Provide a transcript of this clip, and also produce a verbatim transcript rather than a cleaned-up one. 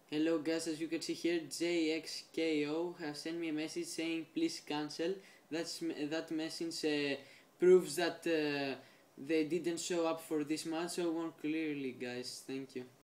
Hello guys, as you can see here, J X K O has sent me a message saying please cancel. That's that message uh, proves that uh, they didn't show up for this match, so more clearly guys. Thank you.